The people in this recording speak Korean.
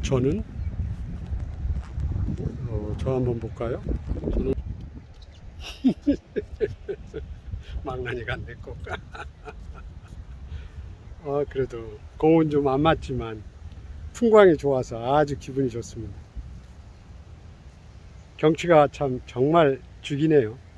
저는 저 한번 볼까요? 저는 망나니가 안 됐고 그래도 공은 좀 안 맞지만 풍광이 좋아서 아주 기분이 좋습니다. 경치가 참 정말 죽이네요.